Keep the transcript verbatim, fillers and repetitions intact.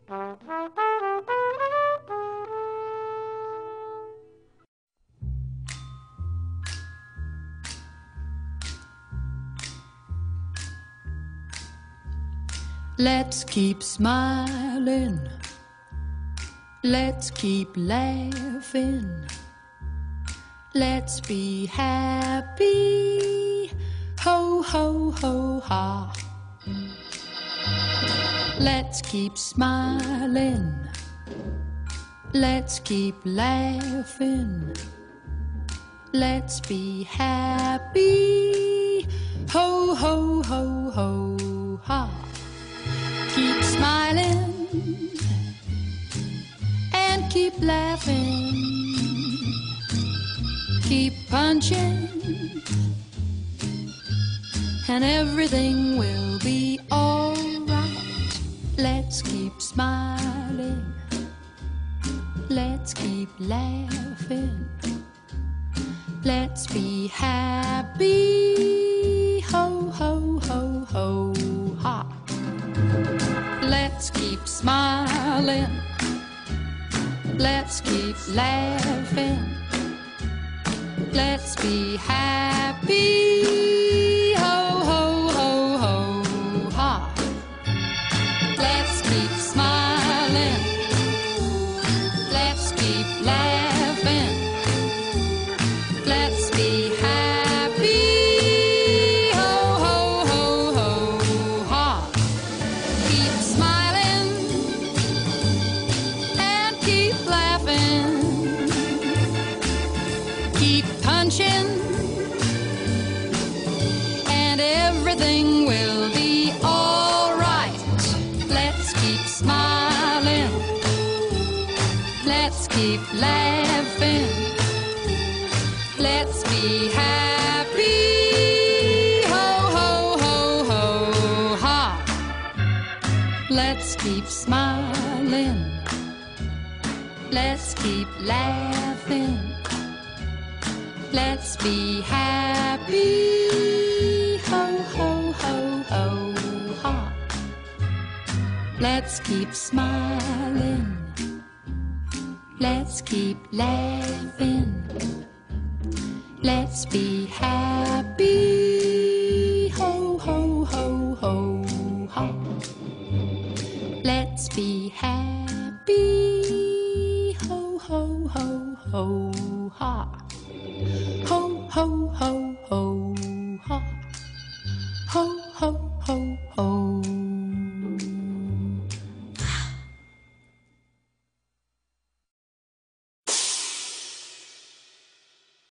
Let's keep smiling. Let's keep laughing. Let's be happy. Ho, ho, ho, ha. Let's keep smiling. Let's keep laughing. Let's be happy. Ho, ho, ho, ho, ha. Keep smiling and keep laughing. Keep punching and everything will be alright. Let's keep smiling. Let's keep laughing. Let's be happy. Ho, ho, ho, ho, ha. Let's keep smiling. Let's keep laughing. Let's be happy. Ho, ho, ho, ho, ha. Let's keep smiling. Let's keep laughing. Let's be happy. Ho, ho, ho, ho, ha. Keep smiling and keep laughing. Keep punching and everything will be alright. Let's keep smiling. Let's keep laughing. Let's be happy. Ho, ho, ho, ho, ha. Let's keep smiling. Let's keep laughing. Let's be happy. Ho, ho, ho, ho, ha. Let's keep smiling. Let's keep laughing. Let's be happy. Ho, ho, ho, ho, ha. Let's be happy. Ho, ho, ho, ho, ha. Ho, ho, ho.